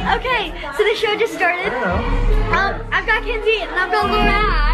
Okay, so the show just started. I've got Kenzie and I've got Laura.